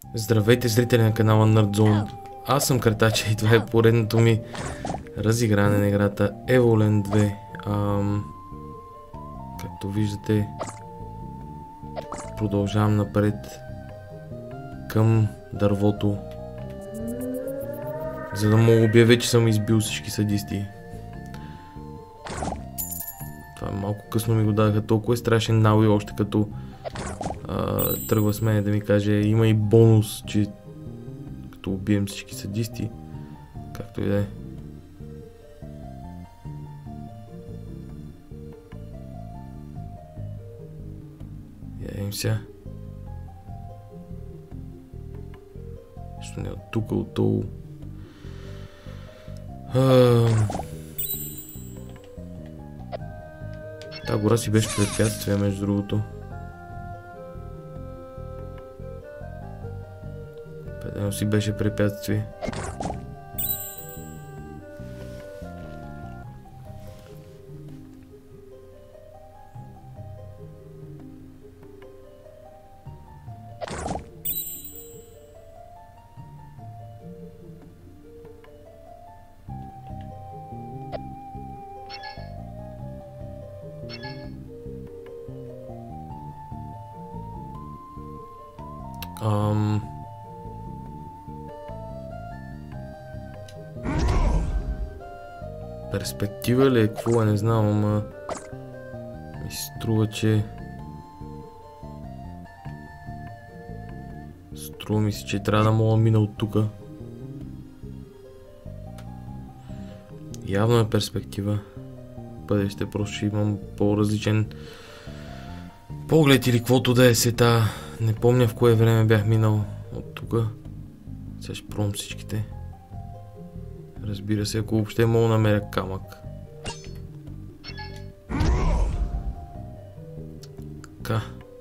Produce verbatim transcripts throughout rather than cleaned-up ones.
Здравейте, зрители на канала Nerdzone. Аз съм Картача и това е поредното ми разигране на играта Evoland две. Ам... Както виждате, продължавам напред към дървото, за да мога обявя, че съм избил всички садисти. Това малко късно ми го дадаха, толкова е страшен Науи, още като а, тръгва с мен да ми каже, има и бонус, че като убием всички садисти, както и да е. Ядем сега. Нещо не от тук, от долу. Та гора си беше препятствие, между другото. Педено си беше препятствие. Ам... Перспектива ли е? Какво е? Не знам, ама ми се струва, че струва ми се, че трябва да мога да мина от тука. Явно е перспектива. Бъдеще просто ще имам по-различен поглед или каквото да е сета. Не помня в кое време бях минал от тука. Сега ще пробвам всичките. Разбира се, ако въобще мога да намеря камък. Така.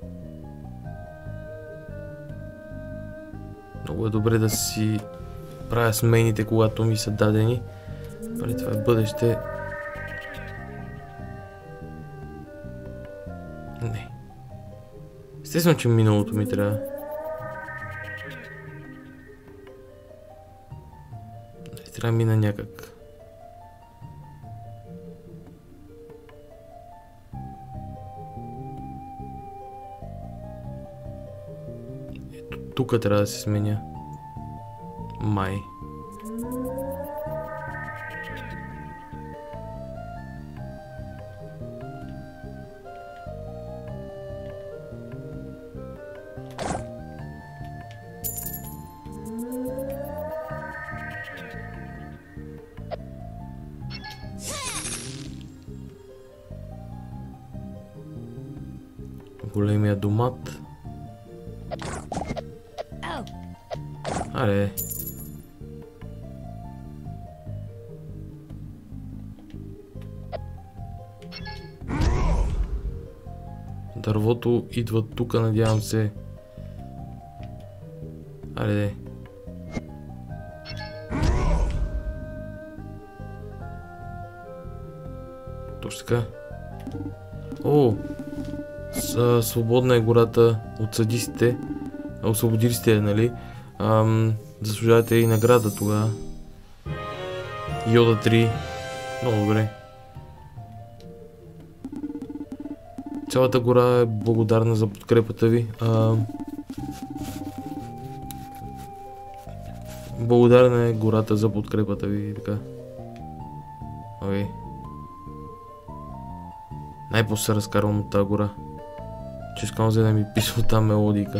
Много е добре да си правя смените, когато ми са дадени. Преди това е бъдеще. Не. Естествено, че миналото ми трябва. Трябва да мина някак. Ето тук трябва да се сменя. Май. Големия домат. Аре. Дървото идва тук, надявам се. Аре. Точно така. О! Свободна е гората от садистите. Освободили сте, нали? Ам, заслужавате и награда тогава. Йода три. Много добре. Цялата гора е благодарна за подкрепата ви. Ам, благодарна е гората за подкрепата ви. Така. Окей. Най-после се разкарвам от тази гора. Че искам за да ми писа от тази мелодика.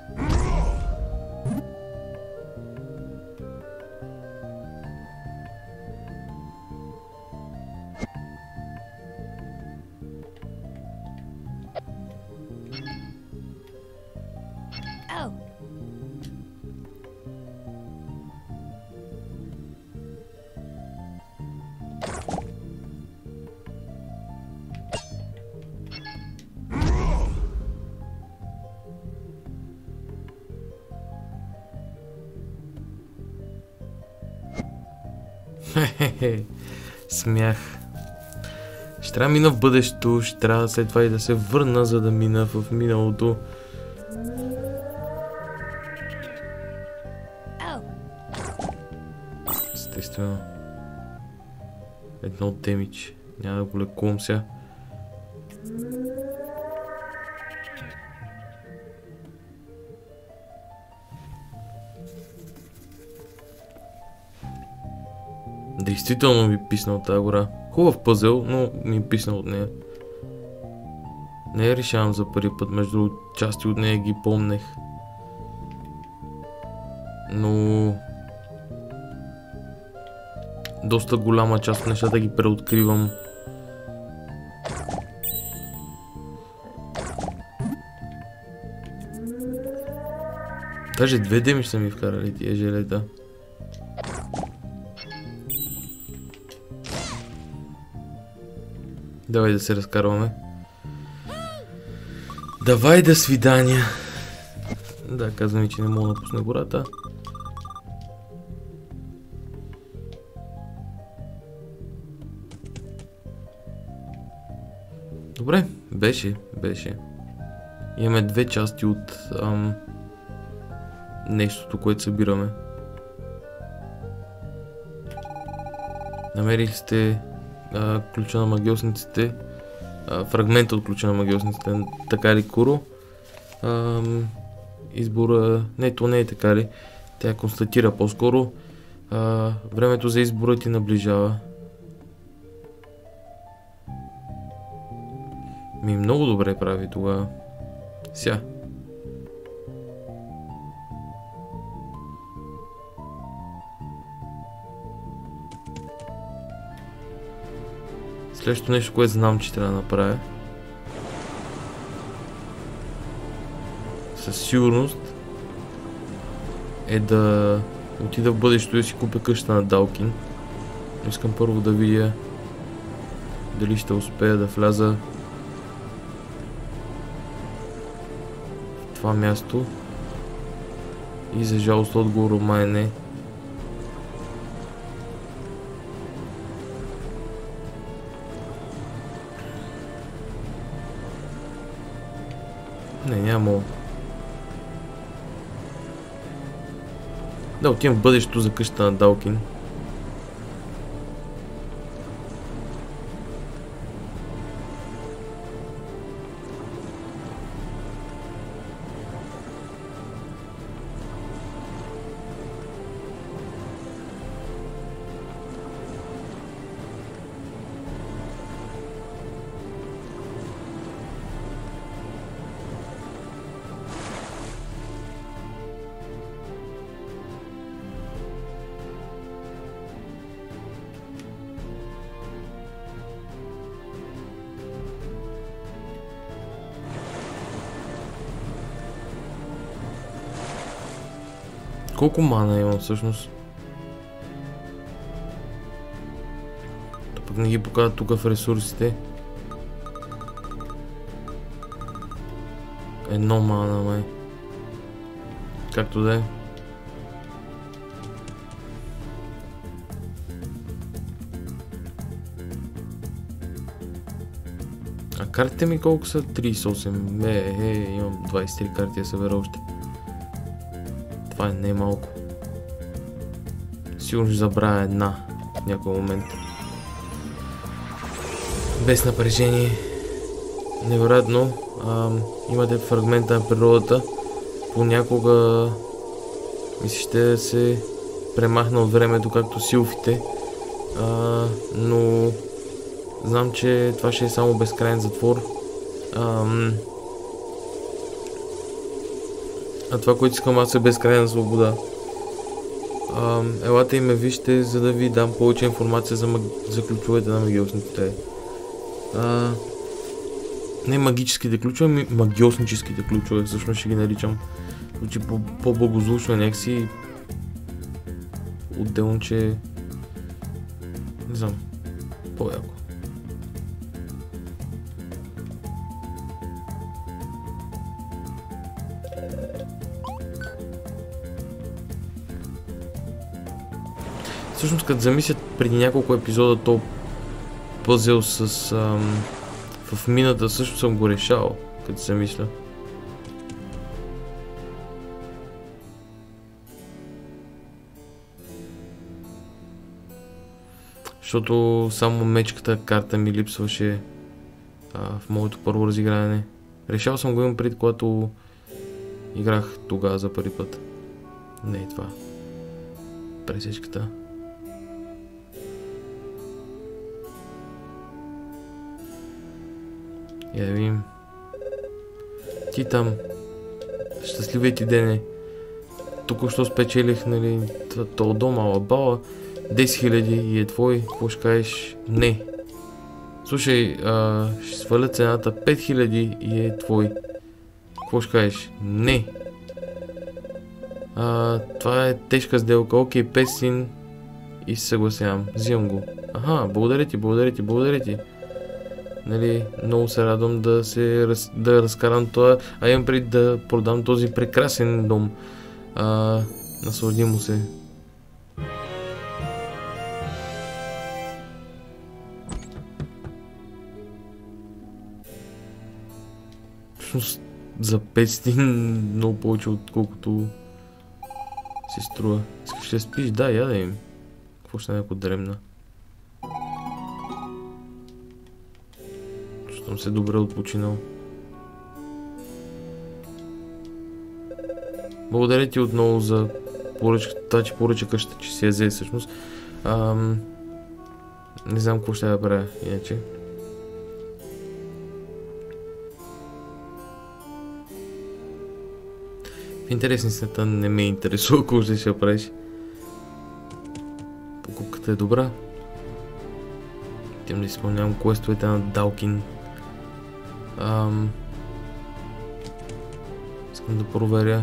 Хе-хе-хе, смях. Ще трябва да мина в бъдещето, ще трябва след това и да се върна, за да мина в миналото. естествено. Едно демидж. Няма да го лекувам сега. Действително ми писна от тази гора. Хубав пъзел, но ми писна от нея. Не я решавам за първи път, между части от нея ги помнех. Но... доста голяма част от нещата ги преоткривам. Даже две демидж са ми вкарали тия желета. Давай да се разкарваме. Давай до свидания. Да, казвам ми, че не мога да напусна гората. Добре, беше, беше. Имаме две части от ам, нещото, което събираме. Намерих сте а, ключа на магиосниците. А, фрагмента от ключа на магиосниците. Така ли, Куро? Ам, избора... Не, то не е така ли. Тя констатира по-скоро. Времето за избора ти наближава. Ми много добре прави тогава. Ся. Следващото нещо, което знам, че трябва да направя. Със сигурност е да отида в бъдещето и да си купя къща на Далкин. Искам първо да видя дали ще успея да вляза в това място. И за жалост отговор от май не. Не, няма. Да, отивам в бъдещето за къщата на Далкин. Колко мана имам всъщност? То пък не ги показват тук в ресурсите. Едно мана, май. Както да е. А картите ми колко са? трийсет и осем. Е, е, имам двайсет и три карти да събера още. Това е не малко. Сигурно ще забравя една в някой момент. Без напрежение. Невероятно. Ам, имате фрагмента на природата. Понякога ми се ще да се премахна от времето, както силфите. А, но знам, че това ще е само безкрайен затвор. Ам, А това, което искам аз, е безкрайна свобода. А, елате и ме вижте, за да ви дам повече информация за, маг... за ключовете на магиосниците. А, не магическите ключове, ми магиосническите ключове, всъщност ще ги наричам. Звучи по-благозвучно някакси. Отделно, че... не знам. По-яко. Всъщност, като замислят преди няколко епизода то пъзел с ам, в мината, също съм го решал, като се мисля. Защото само мечката карта ми липсваше а, в моето първо разиграване. Решал съм го имам преди, когато играх тогава за първи път. Не е това. Пресечката. Я да видим. Ти там. Щастливия ти дене. Тук що спечелих, нали, този дом, ала бала. десет хиляди и е твой. Какво ще кажеш? Не. Слушай, а, ще сваля цената пет хиляди и е твой. Какво ще кажеш? Не. А, това е тежка сделка. Окей, петстотин и се съгласявам. Взимам го. Аха, благодаря ти, благодаря ти, благодаря ти. Нали, много се радвам да се раз, да разкарам това, а имам преди да продам този прекрасен дом. А, наслади му се. Всъщност за петстотин много повече отколкото си струва. Искаш да спиш? Да, я да им. Какво ще някакво дремна? Чувствам се добре отпочинал. Благодаря ти отново за поръчката, тази поръчка, че си я взе всъщност. Ам... Не знам какво ще да правя иначе. В интересни света не ме интересува какво ще ще правиш. Покупката е добра. Тем да изпълнявам квестовете на Далкин. Ам... Искам да проверя.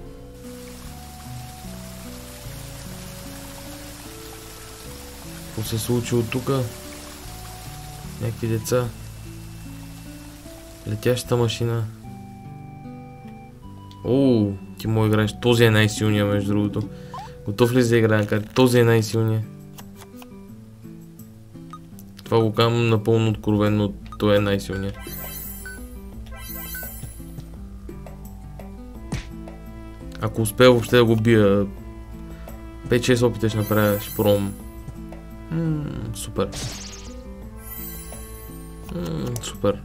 Какво се е случило тука? Някакви деца. Летящата машина. Оу, ти му играеш. Този е най-силния, между другото. Готов ли за да играя на карти? Този е най-силния. Това го казвам напълно откровенно. Той е най-силния. Ако успея въобще да го бия, пет-шест опита ще направя, ще пробвам. Ммм, супер. Ммм, супер.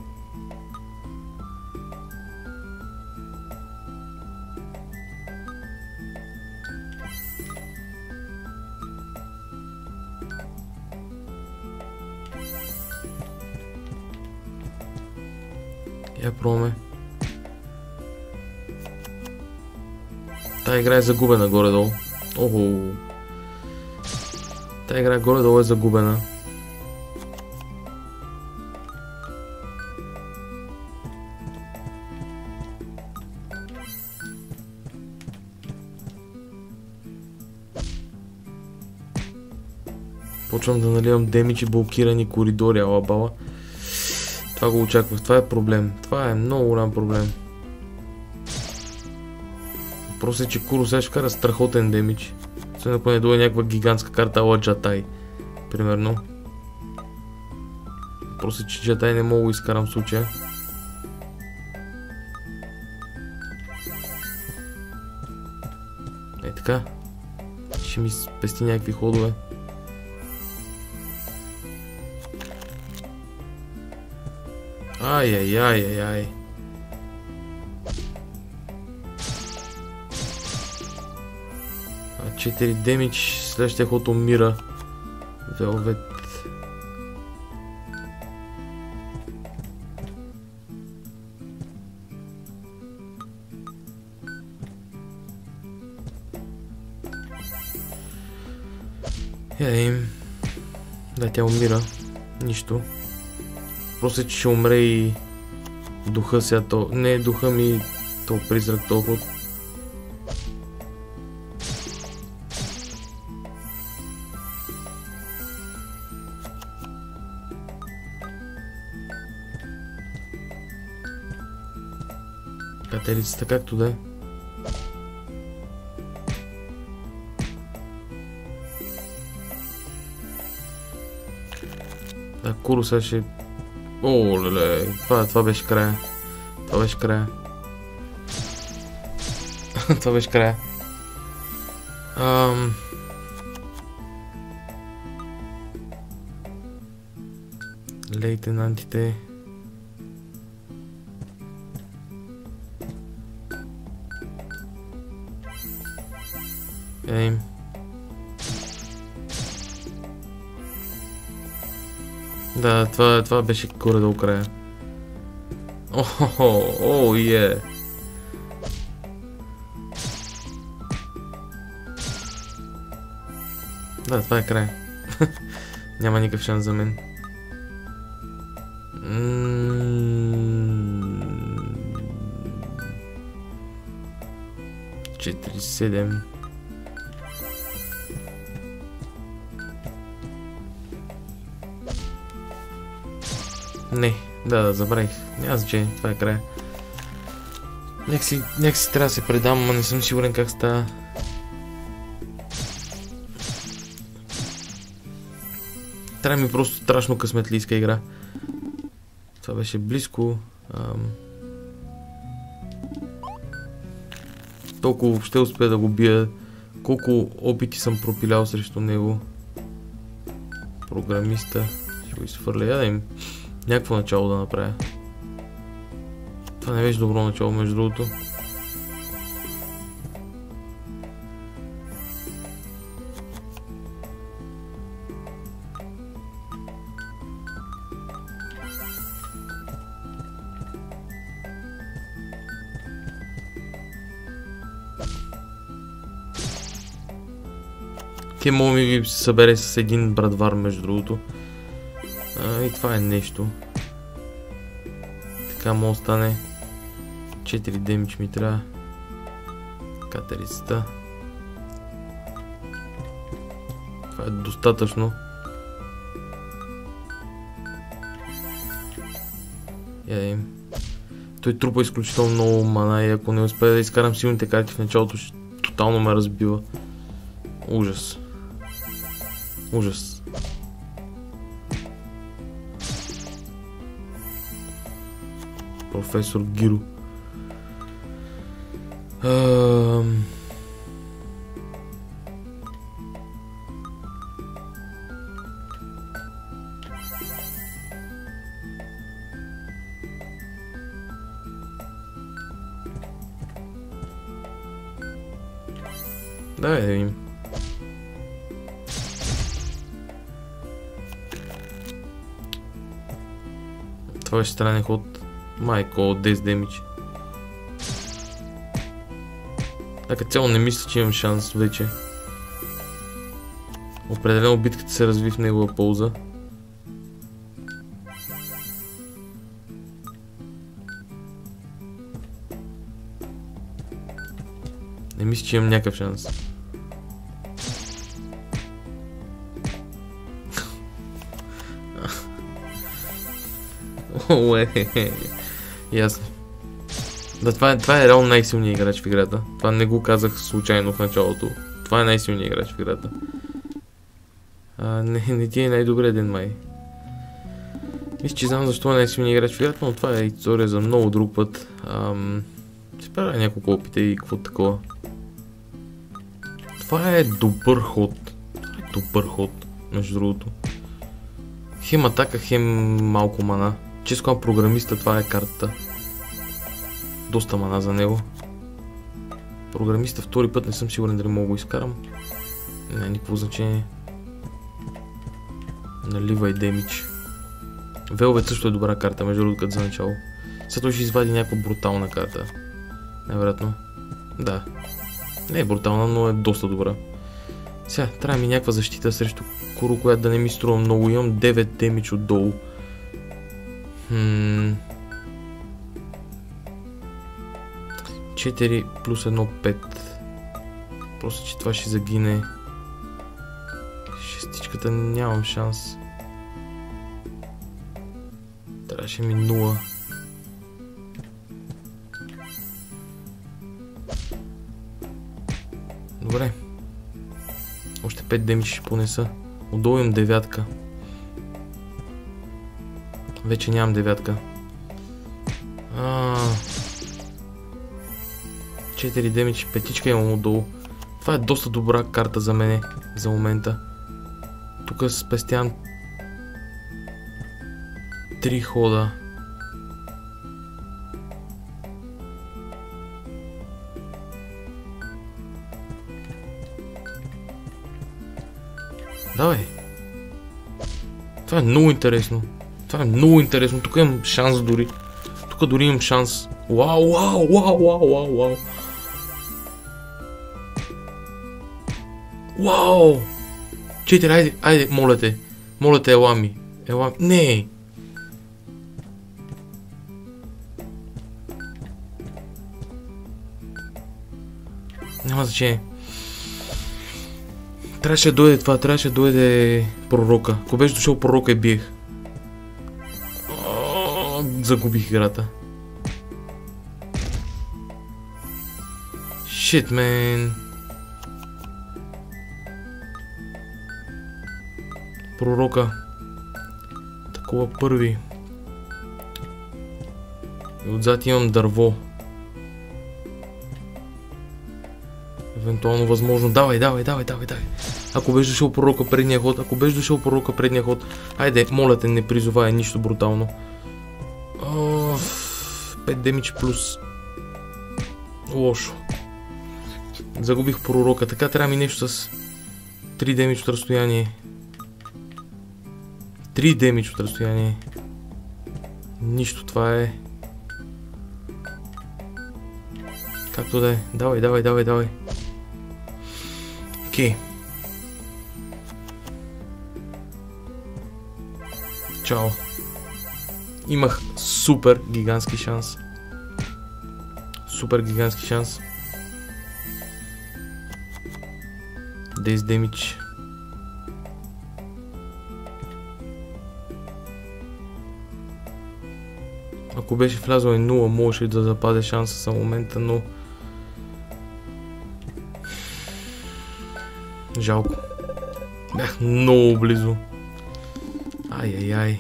Я пробваме. Тая игра е загубена горе-долу. Охо. Тая игра горе-долу е загубена. Почвам да наливам демидж и блокирани коридори, ала бала. Това го очаквах. Това е проблем. Това е много голям проблем. Въпросът е, че Куро сега ще кара страхотен демидж. Сега ако не дойде някаква гигантска карта ала Джатай. Примерно. Въпросът е, че Джатай не мога да изкарам в случая. Е така. Ще ми спести някакви ходове. Ай-яй-яй-яй-яй. А четири демидж, следващия ход умира. Велвет. Я им. Да, тя умира. Нищо. Просто че ще умре и духа сега то... Не, духа ми то призрак толкова. Катерицата както да е. Да, Куро сега ще... О, леле, това, това беше края. Това беше края. Това беше края. Ам... Лейтенантите. Ей. Да, това, това беше горе-долу края. Охо, о, е. Да, това е край. Няма никакъв шанс за мен. четири седем. Не, да, да, забравих. Няма значение, това е края. Някакси, някакси трябва да се предам, но не съм сигурен как става. Трябва ми просто страшно късметлийска игра. Това беше близко. Ам... Толкова въобще успя да го бия. Колко опити съм пропилял срещу него. Програмиста. Ще го изфърля. Я да им някакво начало да направя. Това не беше добро начало, между другото. Те мога ми ги събере с един брадвар, между другото. А, и това е нещо. Така мога стане. четири демидж ми трябва. Катерицата. Това е достатъчно. Ядем. Той трупа изключително много мана и ако не успея да изкарам силните карти в началото, ще тотално ме разбива. Ужас. Ужас. Професор Гиро. Ам... Давай да видим. Това ще странен ход. Майко, десет демидж. Така цяло не мисля, че имам шанс вече. Определено битката се разви в негова полза. Не мисля, че имам някакъв шанс. Уе, ясно. Да, това е, това е реално най-силният играч в играта. Това не го казах случайно в началото. Това е най-силният играч в играта. А, не, не ти е най-добрият ден, май. Мисля, че знам защо е най-силният играч в играта, но това е история за много друг път. Ам... Ще правя няколко опита и какво такова. Това е добър ход. Това е добър ход, между другото. Хем атака, хем малко мана. Често програмиста, това е картата. Доста мана за него. Програмиста втори път не съм сигурен дали мога го изкарам. Не, никакво значение. Наливай демидж. Велвет също е добра карта, между другото, като за начало. Сега той ще извади някаква брутална карта. Невероятно. Да. Не е брутална, но е доста добра. Сега, трябва ми някаква защита срещу Куро, която да не ми струва много. Имам девет демидж отдолу. Хм... четири плюс едно пет. Просто, че това ще загине. Шестичката нямам шанс. Трябваше ми нула. Добре. Още пет демидж ще понеса. Отдолу имам девятка. Вече нямам девятка. четири демидж, петичка имам отдолу. Това е доста добра карта за мене за момента. Тук спестявам. Три хода. Давай. Това е много интересно. Това е много интересно. Тук имам шанс дори. Тук дори имам шанс. Вау, вау, вау, вау, вау, вау. Вау! Четири, айде, айде, моля те. Моля те, ела ми. Ела ми. Не! Няма значение. Трябваше да дойде това, трябваше да дойде пророка. Ако беше дошъл пророка и биех. Загубих играта. Shit, man. Пророка. Такова първи. И отзад имам дърво. Евентуално възможно. Давай, давай, давай, давай, давай. Ако беше дошъл пророка предния ход, ако беше дошъл пророка предния ход. Айде, моля те, не призовая нищо брутално. пет демидж плюс. Лошо. Загубих пророка. Така трябва ми нещо с три демидж от разстояние. три демидж от разстояние. Нищо, това е. Както да е. Давай, давай, давай, давай. Окей. Чао. Имах супер гигантски шанс. Супер гигантски шанс. десет демидж. Ако беше влязъл и нула, можеше да западе шанса за момента, но... Жалко. Бях много близо. Ай-яй-яй.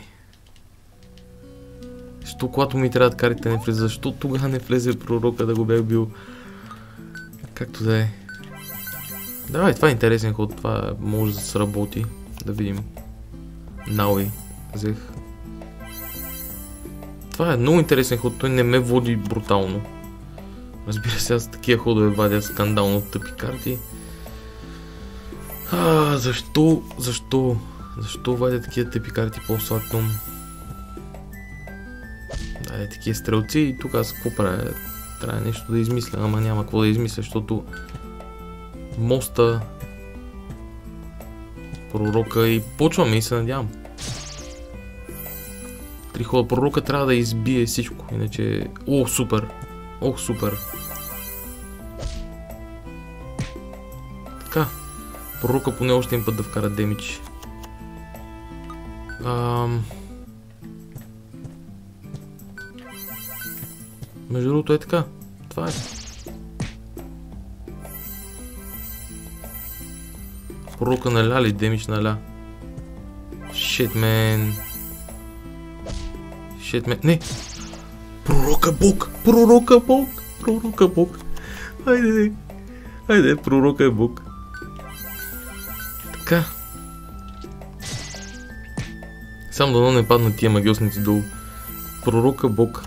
Защо когато ми трябват карите не влезе? Защо тогава не влезе пророка да го бях бил? Както да е. Давай, това е интересен ход. Това може да сработи. Да видим. Науи. Взех. Това е много интересен ход. Той не ме води брутално. Разбира се, аз такива ходове вадя скандално тъпи карти. А, защо? Защо? Защо вадя такива тъпи карти по-слактом? Да, е такива стрелци и тук аз какво правя? Трябва нещо да измисля, ама няма какво да измисля, защото моста, пророка и почваме и се надявам. Три хода. Пророка трябва да избие всичко, иначе... О, супер! Ох, супер! Така. Пророка поне още един път да вкара демидж. Ам... Между другото е така. Това е. Пророка наля ли? Демидж наля. Shit, man. Shit, man. Не! Пророка Бог! Пророка Бог! Пророка Бог! Хайде! Хайде, пророка е Бог. Така. Само дано не паднат тия магиосници долу. Пророка Бог.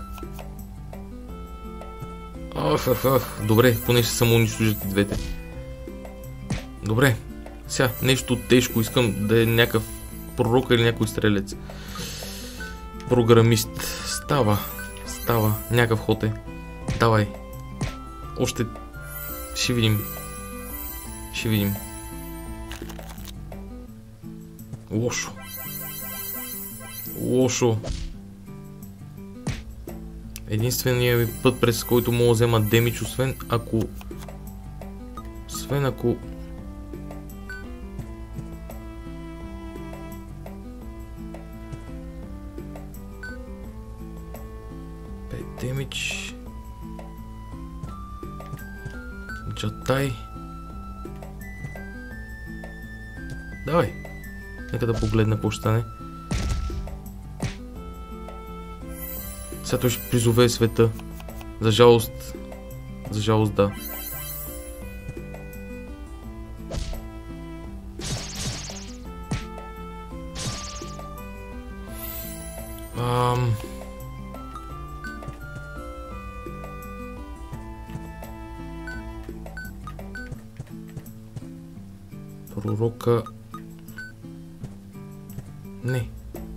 Ах, ах, ах. Добре, поне ще само унищожат и двете. Добре. Сега, нещо тежко. Искам да е някакъв пророк или някой стрелец. Програмист. Става. Става. Някакъв ход е. Давай. Още... Ще видим. Ще видим. Лошо. Лошо. Единственият път, през който мога да взема демидж, освен ако... Освен ако... пет демидж... Джатай... Давай! Нека да погледна какво ще стане. Сега той ще призове света. За жалост. За жалост, да. А... Ам... Пророка... Не.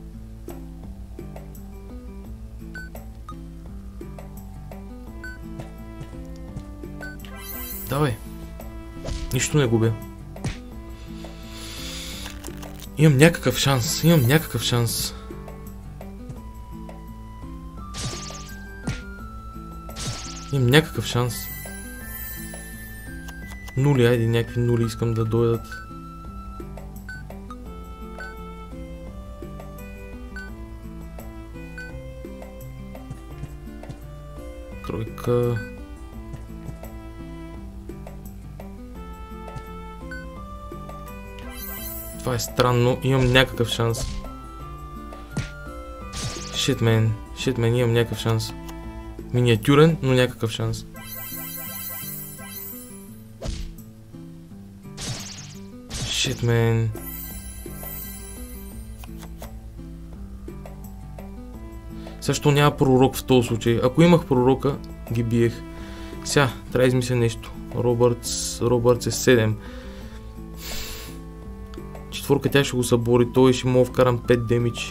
Давай. Нищо не губя. Имам някакъв шанс. Имам някакъв шанс. Имам някакъв шанс. Нули, айде някакви нули искам да дойдат. Тройка. Това е странно, имам някакъв шанс. Shit man, shit man, имам някакъв шанс. Миниатюрен, но някакъв шанс. Shit man. Също няма пророк в този случай. Ако имах пророка, ги биех. Сега, трябва да измисля нещо. Робъртс, Робъртс е седем. Четворка тя ще го събори, той ще мога вкарам пет демидж.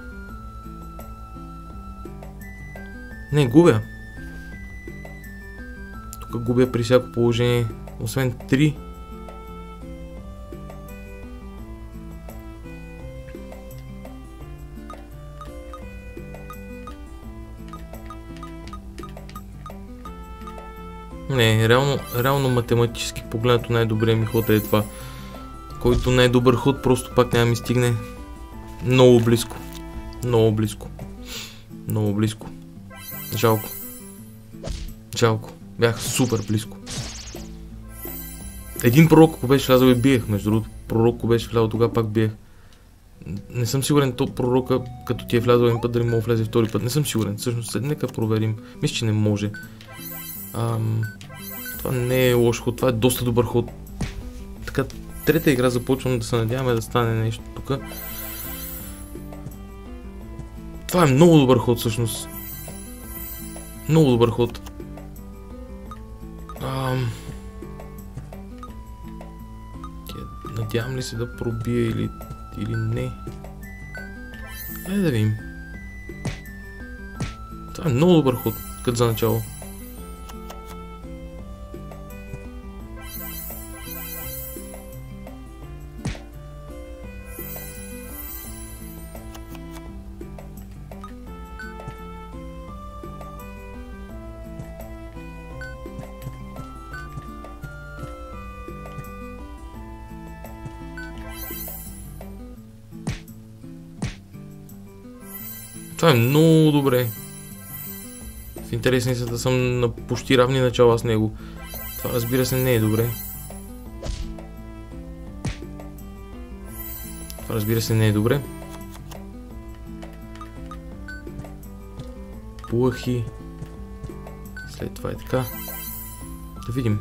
Не, губя. Тук губя при всяко положение. Освен три. Не, реално, реално математически погледнато най-добрият ми ход е това. Който най-добър ход просто пак няма ми стигне. Много близко. Много близко. Много близко. Жалко. Жалко. Бях супер близко. Един пророк, ако беше влязъл и биех, между другото. Пророк, ако беше влязъл, тогава пак биех. Не съм сигурен, то пророка, като ти е влязъл един път, дали мога влезе втори път. Не съм сигурен. Всъщност, нека проверим. Мисля, че не може. Ам... Това не е лош ход, това е доста добър ход. Така, трета игра започвам да се надяваме да стане нещо тук. Това е много добър ход всъщност. Много добър ход. Ам... Надявам ли се да пробия или, или не? Айде да видим. Това е много добър ход, като за начало. Това е много добре. В интересни са да съм на почти равни начала с него. Това, разбира се, не е добре. Това, разбира се, не е добре. Плъхи. След това е така. Да видим.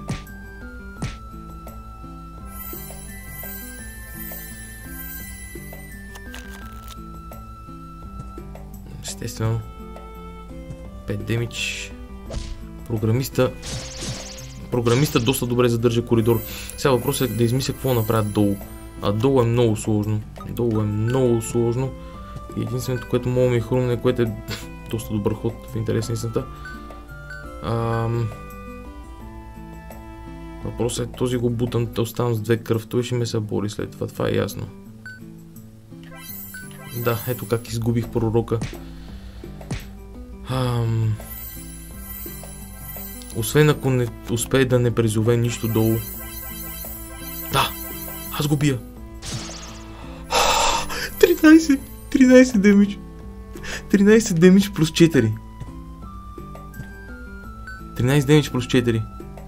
Естествено. пет демидж. Програмиста. Програмиста доста добре задържа коридор. Сега въпросът е да измисля какво направят долу. А долу е много сложно. Долу е много сложно. И единственото, което мога ми хрумне, което е доста добър ход в интерес на истината. Ам... Въпросът е този го бутам, да оставам с две кръв. Той ще ме събори след това. Това е ясно. Да, ето как изгубих пророка. Ам... Освен ако не успее да не призове нищо долу. Да! Аз го бия! тринайсет! тринайсет демидж! тринайсет демидж плюс четири. тринайсет демидж плюс четири.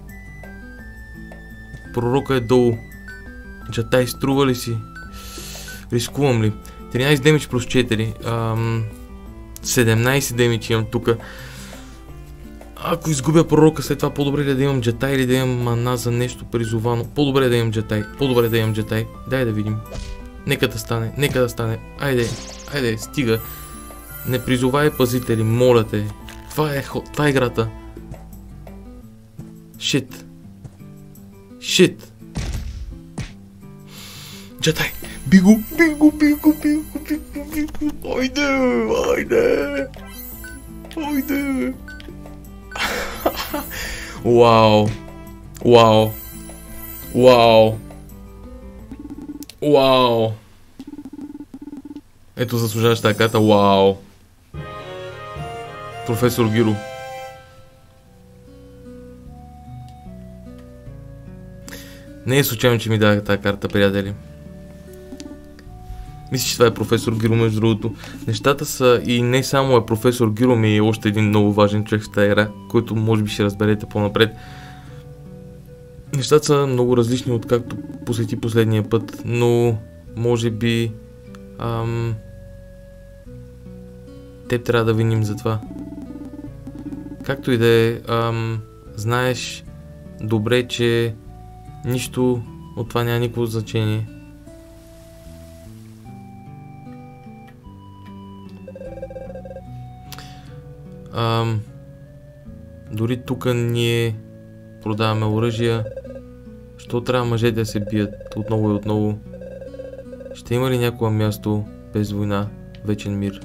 Пророка е долу. Джатай, струва ли си? Рискувам ли? тринайсет демидж плюс четири. Ам... седемнайсет демидж имам тук. Ако изгубя пророка, след това по-добре ли да имам джатай или да имам мана за нещо призовано? По-добре да имам джатай. По-добре да имам джатай. Дай да видим. Нека да стане. Нека да стане. Айде. Айде. Стига. Не призовай пазители, моля те. Това е, това е играта. Шит. Шит. Джедай. Биго, биго, биго, биго, биго, биго. Ойде, ойде. Ойде. Вау. Вау. Вау. Вау. Ето заслужаваш тази карта. Вау. Професор Гиро. Не е случайно, че ми дадаха тази карта, приятели. Мисля, че това е професор Гиро, между другото. Нещата са и не само е професор Гиро, ми е още един много важен човек в тази игра, който може би ще разберете по-напред. Нещата са много различни от както посети последния път, но може би ам... теб трябва да виним за това. Както и да е, ам... знаеш добре, че нищо от това няма никакво значение. Ам... Дори тук ние продаваме оръжия. Що трябва мъжете да се бият отново и отново? Ще има ли някое място без война, вечен мир?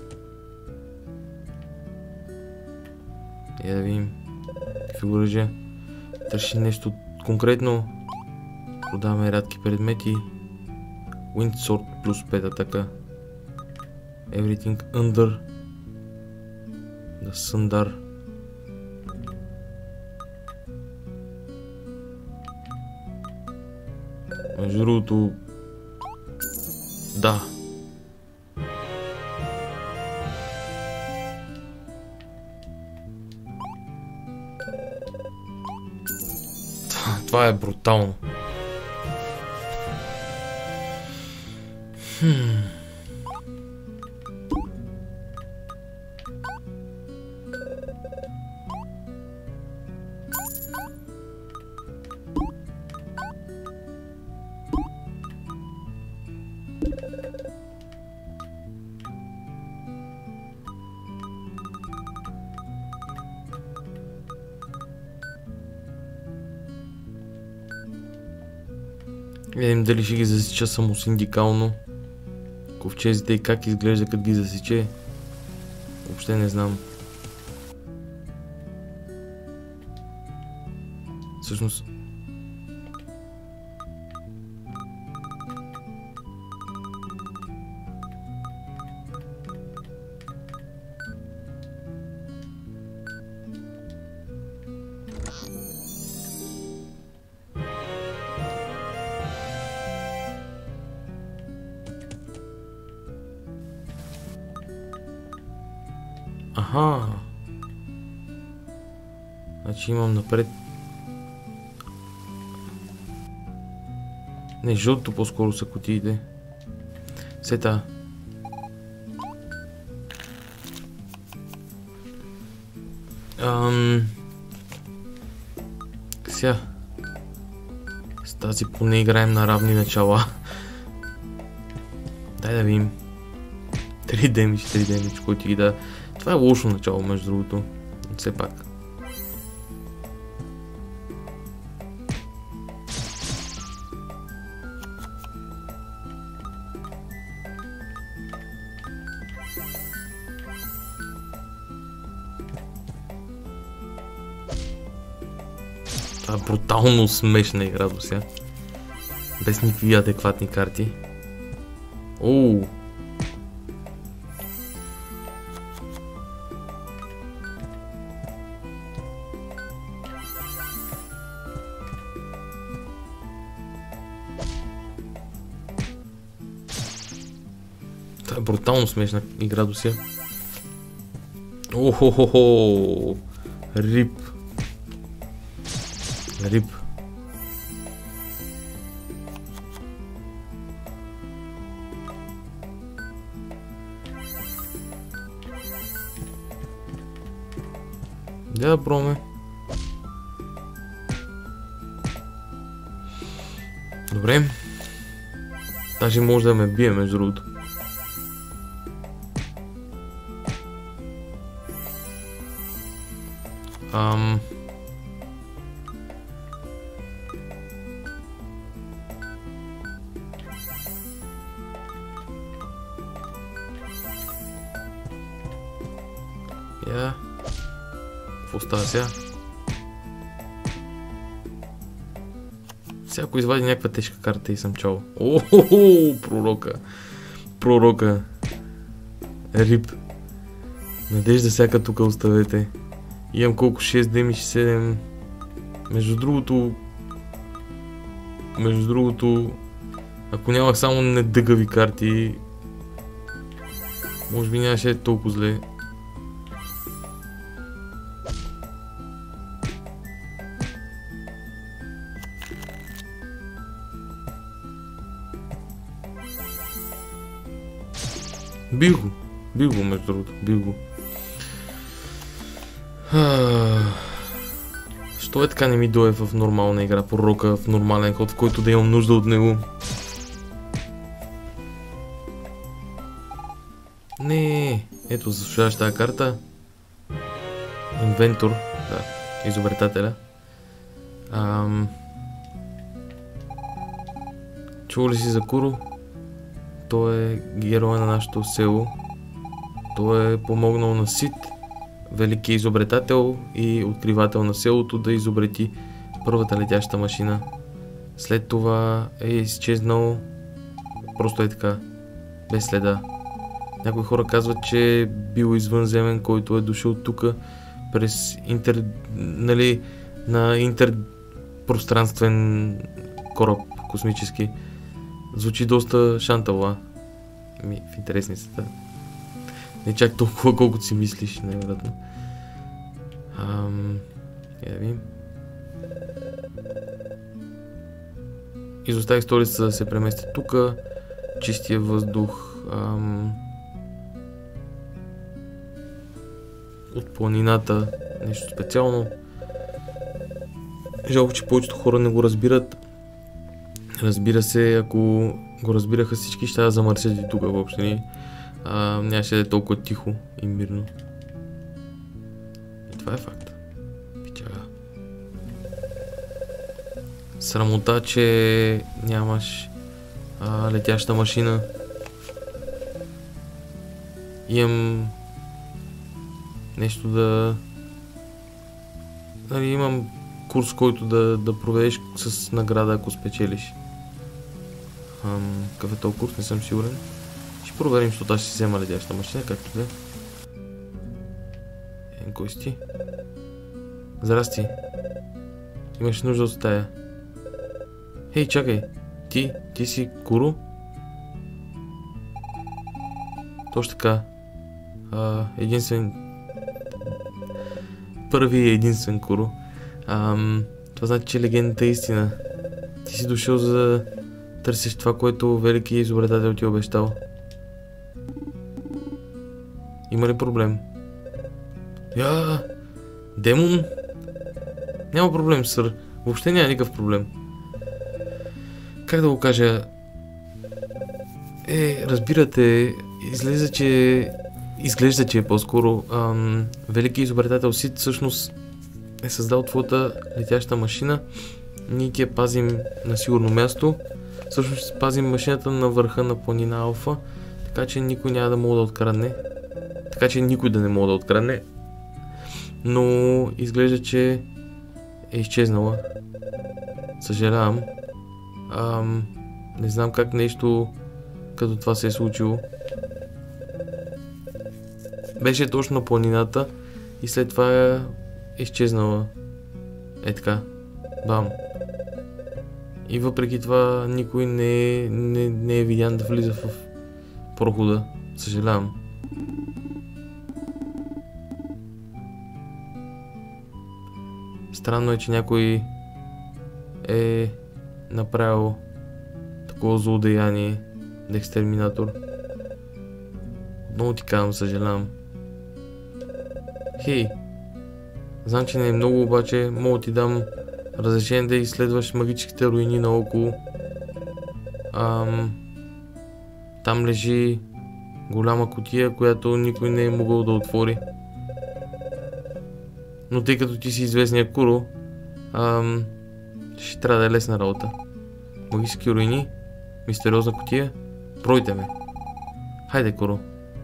Я да видим какви оръжия. Търси нещо конкретно. Продаваме рядки предмети. Wind Sword плюс пет атака. Everything under the Sundar. Между другото, да. Това е брутално. Хм. Видим дали ще ги засича само синдикално. Ковчезите и как изглежда като ги засиче. Въобще не знам. Всъщност... Аха. Значи имам напред. Не, жълто по-скоро са кутиите. Сета. Ам... Сега. С тази поне играем на равни начала. Дай да видим. три демидж, три демидж, който ти ги да... Това е лошо начало, между другото. Все пак. Това е брутално смешна игра до сега. Без никакви адекватни карти. Оу! Това е брутално смешна игра до сега. Охо-хо-хо! Рип! Рип! Да, пробваме. Добре. Даже може да ме бие, между другото. Ам... Я... Какво става сега? Сега ако извади някаква тежка карта и съм чал. О-хо-хо, пророка. Пророка. Рип. Надежда всяка тук оставете. Имам колко? шест демиш, седем. Между другото... Между другото... Ако нямах само недъгави карти... Може би нямаше е толкова зле. Бих го. Бих го, между другото. Бих го. Що е така не ми дойде в нормална игра, пророка, в нормален ход, в който да имам нужда от него? Не, ето заслужаваш тази карта. Инвентор, да, изобретателя. Ам... Чува ли си за Куро? Той е герой на нашето село. Той е помогнал на Сид, велики изобретател и откривател на селото, да изобрети първата летяща машина. След това е изчезнал просто е така, без следа. Някои хора казват, че е бил извънземен, който е дошъл тук през интер... нали, на интерпространствен кораб космически. Звучи доста шантала. Ми, в интересницата. Не чак толкова, колкото си мислиш, най-вероятно. Ам... Я да видим. Изоставих столицата да се премести тук. Чистия въздух. Ам... От планината. Нещо специално. Жалко, че повечето хора не го разбират. Разбира се, ако го разбираха всички, ще да замърсят и тук въобще. А, нямаше да е толкова тихо и мирно. И това е факт. Пичага. Срамота, че нямаш а, летяща машина. Имам нещо да... Нали, имам курс, който да, да проведеш с награда, ако спечелиш. Ам, какъв е този курс, не съм сигурен. Ще проверим, защото аз ще си взема летяща машина, както да. Е, кой си ти? Здрасти. Имаш нужда от стая. Хей, чакай. Ти, ти си Куро? Точно така. А, единствен... Първи и единствен Куро. Ам, това значи, че легендата е истина. Ти си дошъл за да търсиш това, което великият изобретател ти е обещал. Има ли проблем? Я, демон? Няма проблем, сър. Въобще няма никакъв проблем. Как да го кажа? Е, разбирате, излезе, че... Изглежда, че е по-скоро ам, великият изобретател Сид всъщност е създал твоята летяща машина. Ние ти я пазим на сигурно място. Всъщност ще пазим машината на върха на планина Алфа, така че никой няма да мога да открадне. Така че никой да не мога да открадне. Но изглежда, че е изчезнала. Съжалявам. Ам, не знам как нещо като това се е случило. Беше точно на планината и след това е изчезнала. Е така. Бам. И въпреки това никой не е, не, не е видян да влиза в прохода. Съжалявам. Странно е, че някой е направил такова злодеяние, Декстерминатор. Много ти казвам, съжалявам. Хей, знам, че не е много, обаче мога ти дам разрешение да изследваш магическите руини наоколо. Ам, там лежи голяма кутия, която никой не е могъл да отвори. Но тъй като ти си известния Куро, ам, ще трябва да е лесна работа. Магически руини, мистериозна кутия, пройте ме. Хайде, Куро.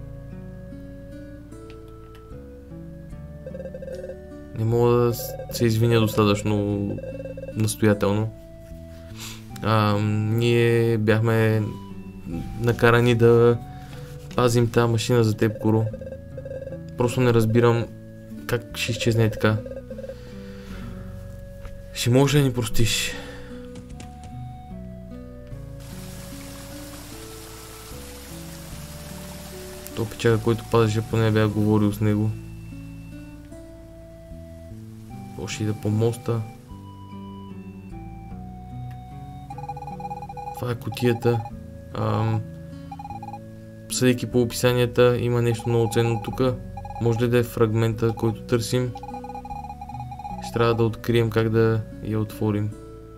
Не мога да се извиня достатъчно настоятелно. А, ние бяхме накарани да пазим тази машина за теб, Куро. Просто не разбирам как ще изчезне така. Ще можеш да ни простиш? То печага, който падаше, поне бях говорил с него. Ще да по моста. Това е кутията. Ам... Съдейки по описанията, има нещо много ценно тук. Може ли да е фрагмента, който търсим? Ще трябва да открием как да я отворим.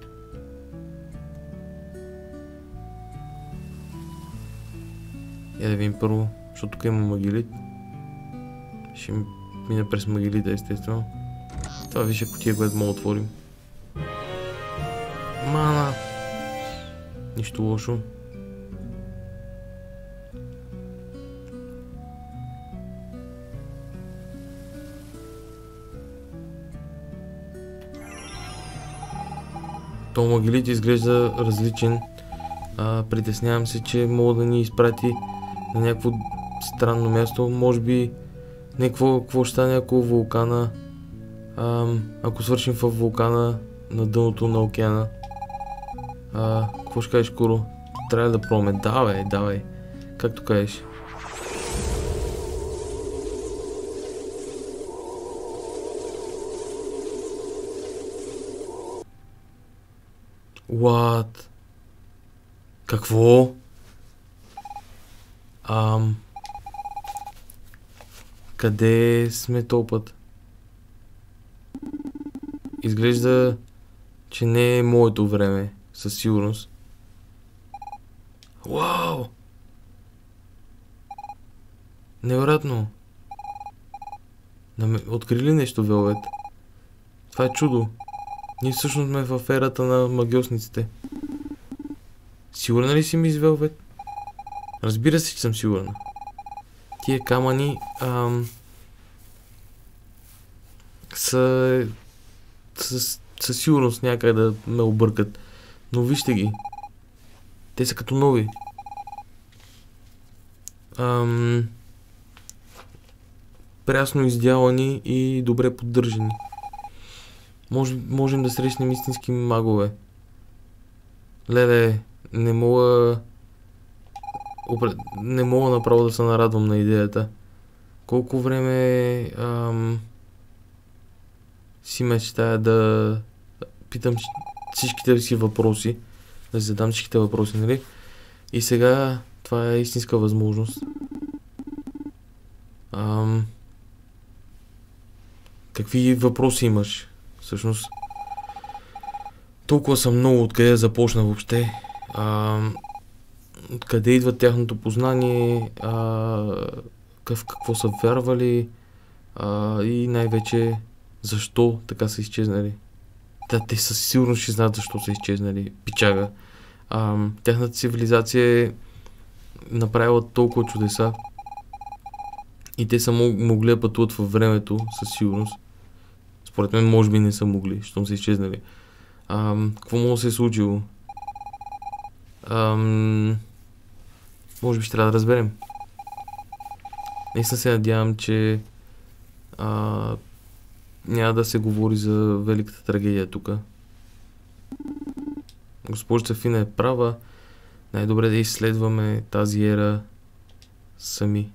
Я да видим първо, защото тук има магилит. Ще мина през магилита, естествено. Това виж е кутия, която мога да отворим. Мана! Нищо лошо. То магилит изглежда различен. А, притеснявам се, че мога да ни изпрати на някакво странно място. Може би не какво, какво ще стане, ако вулкана а, ако свършим в вулкана на дъното на океана. А, какво ще кажеш, Куро? Трябва да пробваме. Давай, давай. Както кажеш. What? Какво? Ам... Къде сме този път? Изглежда, че не е моето време, със сигурност. Вау! Невероятно! Открили нещо, Велвет? Това е чудо. Ние всъщност сме в ерата на магиосниците. Сигурна ли си, мис Велвет? Разбира се, че съм сигурна. Тия камъни ам, са със, със сигурност някак да ме объркат. Но вижте ги. Те са като нови. Ам, прясно издялани и добре поддържани. Може, можем да срещнем истински магове. Леле, не мога... Не мога направо да се нарадвам на идеята. Колко време ам, си мечтая да питам всичките си въпроси. Да си задам всичките въпроси, нали? И сега това е истинска възможност. Ам, какви въпроси имаш? Всъщност, толкова съм много откъде започна въобще. Ам, Откъде идва тяхното познание, а, къв, какво са вярвали а, и най-вече защо така са изчезнали. Да, те със сигурност ще знаят защо са изчезнали. Пичага. А, тяхната цивилизация е направила толкова чудеса и те са могли да пътуват във времето, със сигурност. Според мен може би не са могли, щом са изчезнали. А, какво може да се е случило? Ам... Може би ще трябва да разберем. Наистина се надявам, че а, няма да се говори за великата трагедия тук. Госпожица Фина е права. Най-добре да изследваме тази ера сами.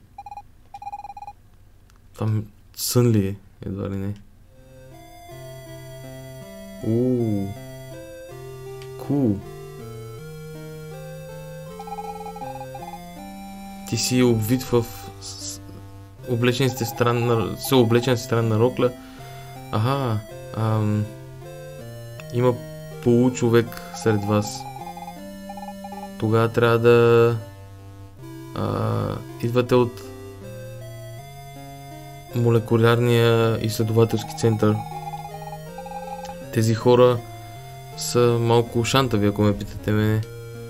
Това сън ли е? Едва ли не. Ууу. Кул. Ти си обвит в облечен сте странна, се облечен странна рокля. Аха, ам, има получовек сред вас. Тогава трябва да а, идвате от молекулярния изследователски център. Тези хора са малко шантави, ако ме питате мене.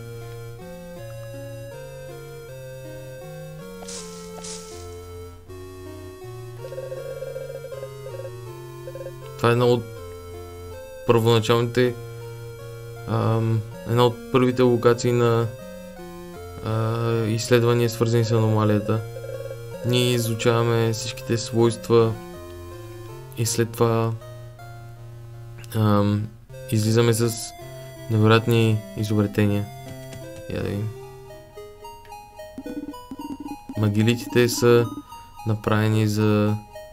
Това е една от първоначалните, ам, една от първите локации на а, изследвания, свързани с аномалията. Ние изучаваме всичките свойства и след това ам, излизаме с невероятни изобретения. Я да видим. Магилитите са направени за...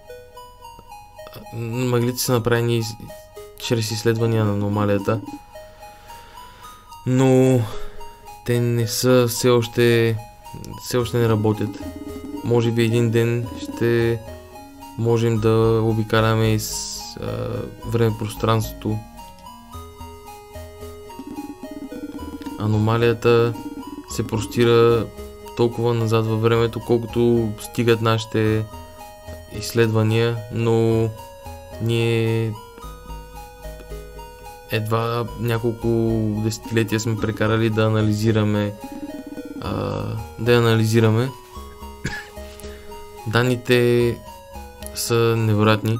Магилите са направени чрез изследвания на аномалията, но те не са все още... все още не работят. Може би един ден ще можем да обикаляме из време-пространството. Аномалията се простира толкова назад във времето, колкото стигат нашите изследвания, но ние едва няколко десетилетия сме прекарали да анализираме а, да анализираме. Данните са невероятни.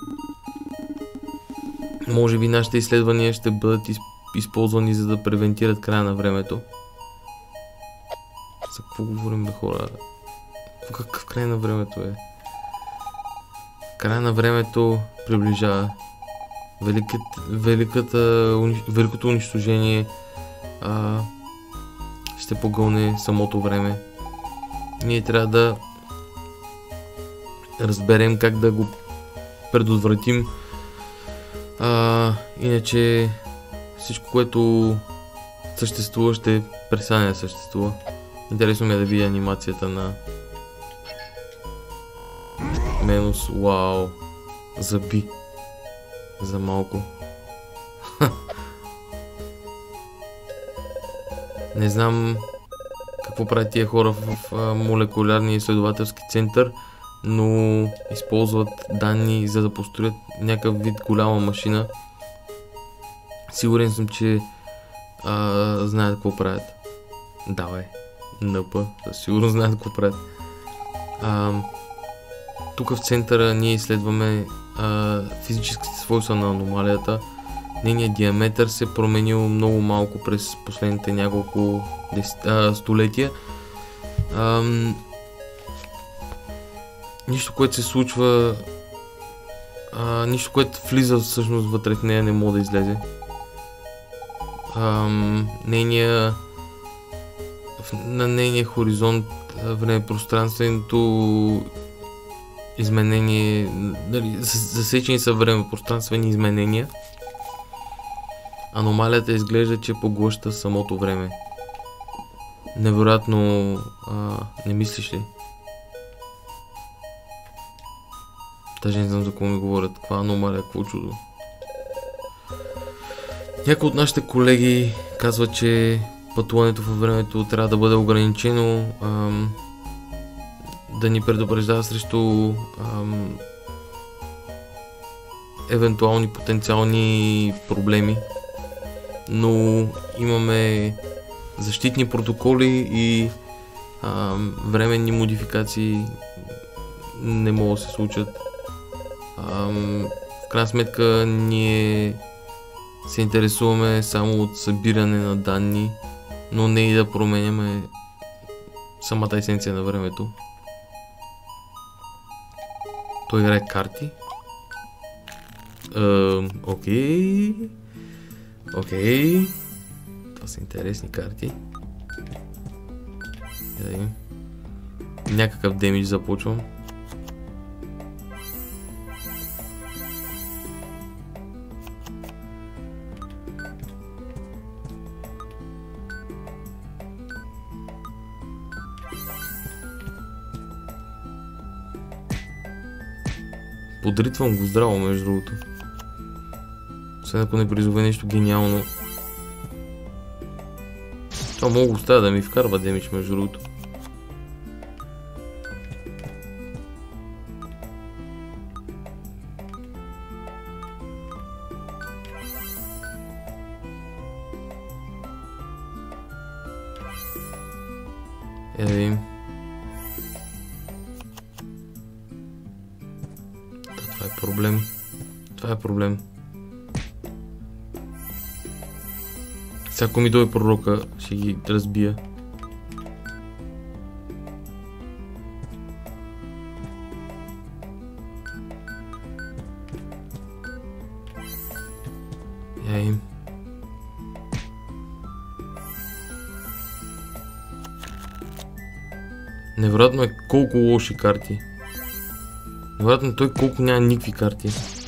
Може би нашите изследвания ще бъдат използвани за да превентират края на времето. За какво говорим, бе, хора? Какъв край на времето е? Края на времето приближава. Великът, великата, великото унищожение а, ще погълне самото време. Ние трябва да разберем как да го предотвратим. А, иначе всичко, което съществува, ще престане да съществува. Интересно ми е да видя анимацията на Менус. Вау! Заби. За малко. Не знам какво правят тия хора в, в молекулярния изследователски център, но използват данни за да построят някакъв вид голяма машина. Сигурен съм, че а, знаят какво правят. Давай, НП, сигурно знаят какво правят. А, тук в центъра ние изследваме а, физическите свойства на аномалията. Нейният диаметър се променил много малко през последните няколко десет, а, столетия. А, нищо, което се случва, а, нищо, което влиза всъщност вътре в нея, не може да излезе. А, нейния, на нейния хоризонт време-пространственото изменение, дали, засечени са време-пространствени изменения. Аномалията изглежда, че поглъща самото време. Невероятно, а, не мислиш ли? Даже не знам за какво ми говорят. Каква аномалия, какво чудо. Някои от нашите колеги казват, че пътуването във времето трябва да бъде ограничено, ам, да ни предупреждава срещу ам, евентуални потенциални проблеми, но имаме защитни протоколи и ам, временни модификации не могат да се случат. Ам, в крайна сметка ние се интересуваме само от събиране на данни, но не и да променяме самата есенция на времето. Той играе карти. Окей. Окей. Това са интересни карти. Да видим. Някакъв демидж започвам. Подритвам го здраво, между другото. Освен ако не призове нещо гениално. Това мога го оставя да ми вкарва демидж, между другото. Е, да видим. Това е проблем. Това е проблем. Сега ако ми дойде пророка, ще ги разбия. Яй. Невероятно е колко лоши карти. Невероятно е той колко няма никакви карти.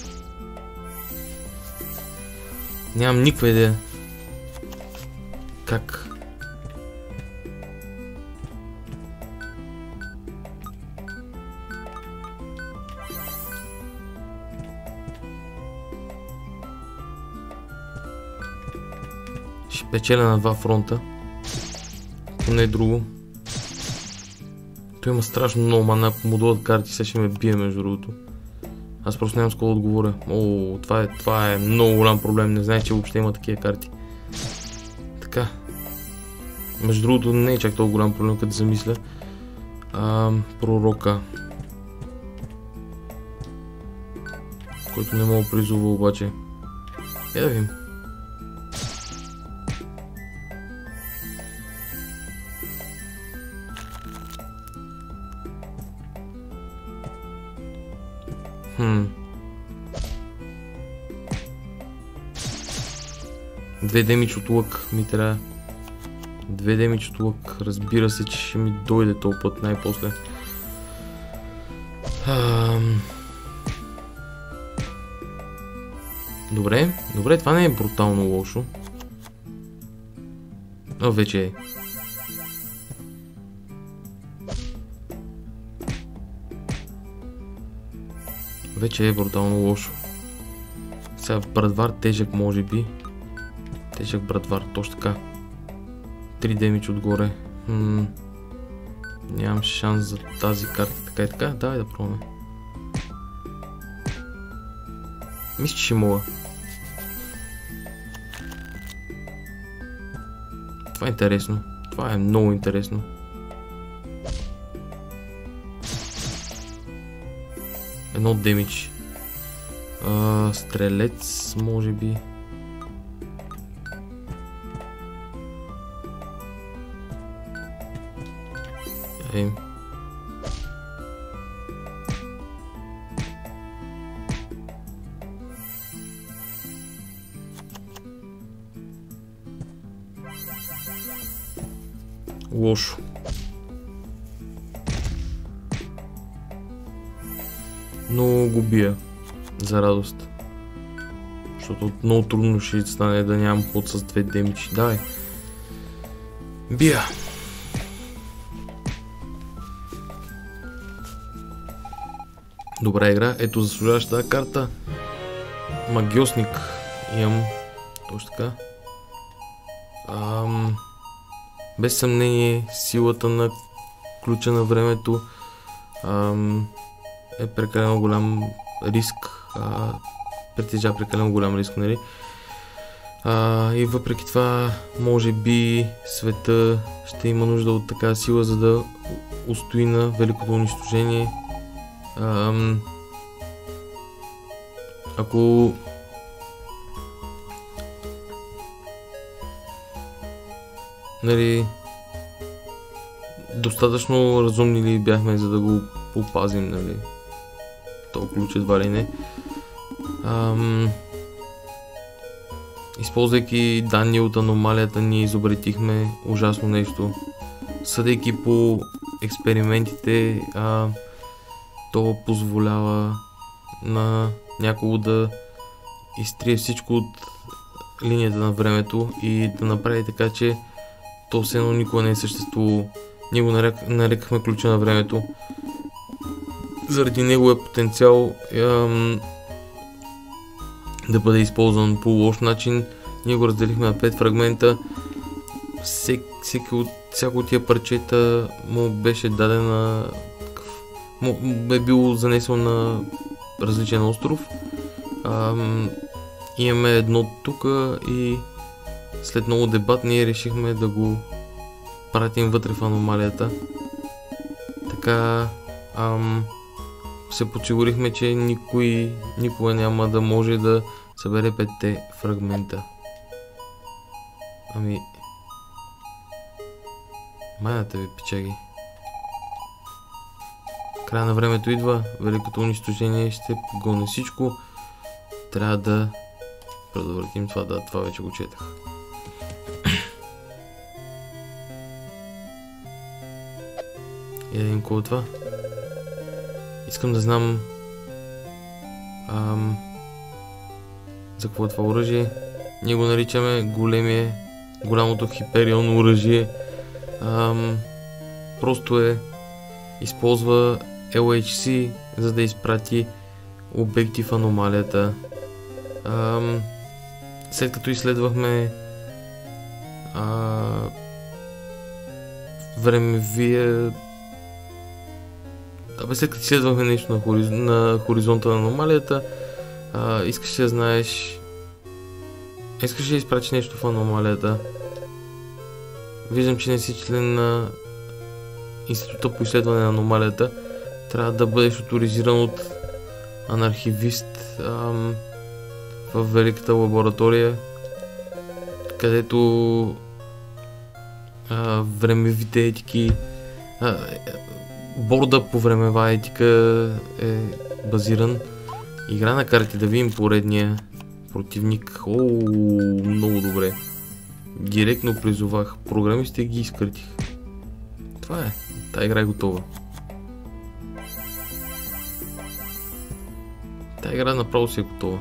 Нямам никаква идея. Как? Ще печеля на два фронта. Ако не е друго. Той има страшно много мана, ако му дадат карти, сега ще ме бие между другото. Аз просто нямам с какво да отговоря. О, това е, това е много голям проблем, не знаех, че въобще има такива карти. Така. Между другото не е чак толкова голям проблем, като замисля. А, пророка. Който не мога да призова обаче. Е да видим. Хм. Две демидж от лък ми трябва. Две демидж от лък. Разбира се, че ще ми дойде този път най-после. Ам... Добре, добре, това не е брутално лошо. А, вече е. Вече е брутално лошо. Сега брадвар тежък може би. Тежък брадвар, точно така. Три демидж отгоре. Хм. Нямам шанс за тази карта. Така и така, давай да пробваме. Мисля, че ще мога. Това е интересно. Това е много интересно. Едно демидж. А, стрелец, може би. Ей. Лошо. Но го бия. За радост. Защото много трудно ще стане да нямам ход с две демидж. Давай. Бия. Добра игра. Ето заслужаваш тази карта. Магиосник. Имам. Точно така. Ам... Без съмнение, силата на ключа на времето ам... е прекалено голям риск. А... Притежа прекалено голям риск, нали? А... И въпреки това, може би света ще има нужда от такава сила, за да устои на великото унищожение. Ам... Ако нали, достатъчно разумни ли бяхме, за да го опазим, нали? То ключ едва ли не. Ам... Използвайки данни от аномалията, ние изобретихме ужасно нещо. Съдейки по експериментите, а, то позволява на някого да изтрие всичко от линията на времето и да направи така, че то все едно никога не е съществувало. Ние го нарек, нарекахме ключа на времето. Заради неговия потенциал ем, да бъде използван по лош начин. Ние го разделихме на пет фрагмента. Всек, всеки от, всяко от тия парчета му беше дадена... му е било занесено на различен остров. Ем, имаме едно тук и след много дебат ние решихме да го изпратим вътре в аномалията. Така ам, се подсигурихме, че никой никога няма да може да събере петте фрагмента. Ами... Майната ви, пичаги. Края на времето идва, великото унищожение ще погоне всичко. Трябва да предотвратим това, да, това вече го четах. И да видим какво е това. Искам да знам ам, за какво е това оръжие. Ние го наричаме големие, голямото хиперион оръжие. Ам, просто е използва Ел Ейч Си, за да изпрати обекти в аномалията. Ам, след като изследвахме а, времевия... Абе, след като изследвахме нещо на, хориз... на хоризонта на аномалията, а, искаш да знаеш... Искаш да изпратиш нещо в аномалията. Виждам, че не си член на Института по изследване на аномалията. Трябва да бъдеш оторизиран от анархивист ам, в великата лаборатория, където а, времевите етики, а, борда по времева етика е базиран. Игра на карти, да видим поредния противник. О, много добре. Директно призовах. Програмистите ги изкъртих. Това е. Та игра е готова. Та игра направо си е готова.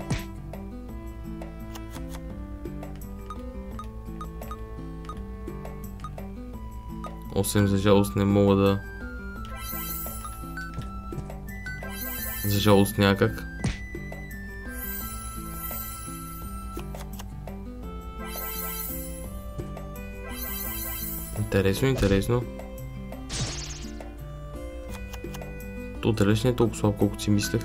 осем за жалост не мога да... За жалост някак. Интересно, интересно. То далеч не е толкова слабо, колкото си мислех.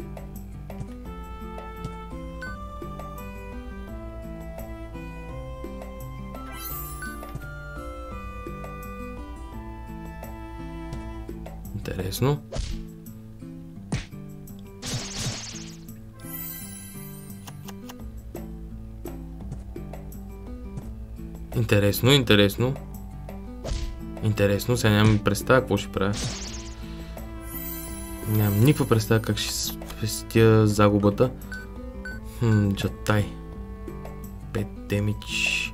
Интересно. Интересно, интересно. Интересно, сега нямам представа какво ще правя. Нямам никаква представа как ще спестя загубата. Хм, джатай. пет демидж.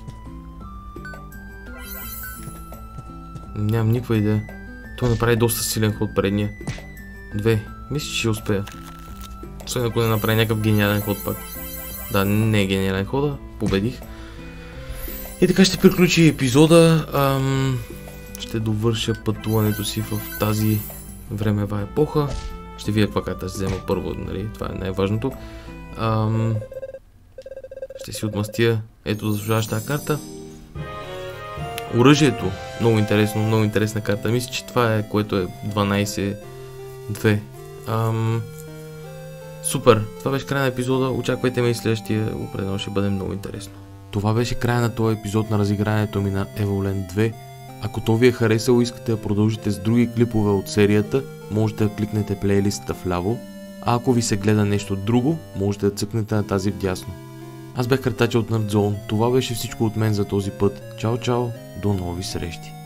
Нямам никаква идея. Той направи доста силен ход предния. Две. Мисля, че ще успея. Освен ако не направи някакъв гениален ход пак. Да, не е гениален хода. Победих. И така ще приключи епизода. Ам... Ще довърша пътуването си в тази времева епоха. Ще видя каква карта ще взема първо, нали? Това е най-важното. Ам... Ще си отмъстя ето заслужаваща тази карта. Оръжието. Много интересно, много интересна карта. Мисля, че това е, което е дванайсет две. Ам... Супер. Това беше края на епизода. Очаквайте ме и следващия. Определено ще бъде много интересно. Това беше края на този епизод на разиграването ми на Evoland две. Ако то ви е харесало и искате да продължите с други клипове от серията, можете да кликнете плейлистата вляво, а ако ви се гледа нещо друго, можете да цъкнете на тази вдясно. Аз бях Картача от NerdZone, това беше всичко от мен за този път. Чао, чао, до нови срещи!